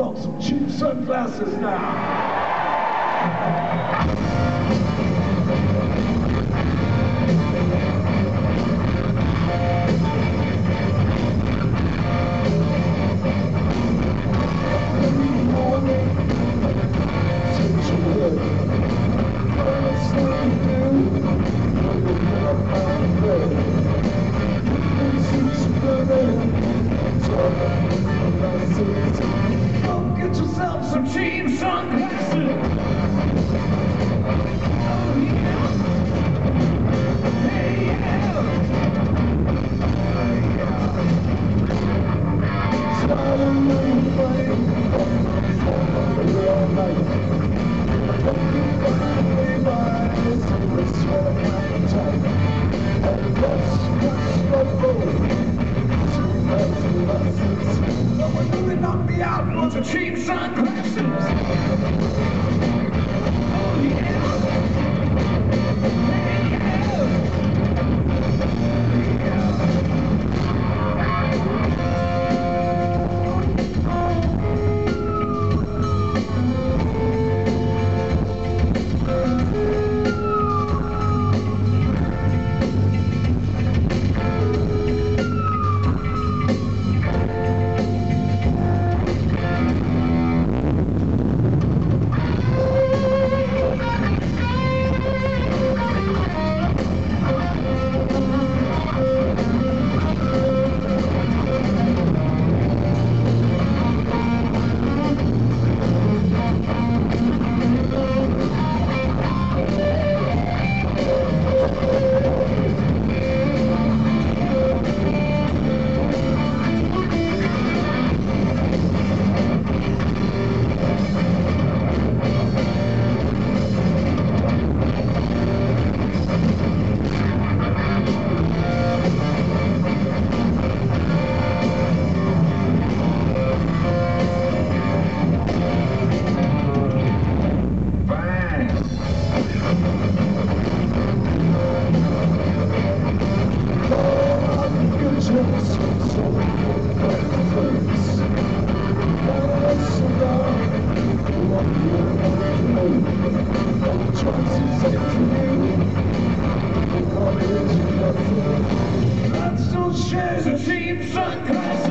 yourself some cheap sunglasses now. Go get yourself some cheap sunglasses. Oh yeah. Hey yeah. Hey yeah. Start a new flame for the real life. Looking blindly by the sweat appetite. And let's go. What really knocked me out was the cheap sunglasses. Oh yeah. Hey Let's don't share the cheap sunglasses.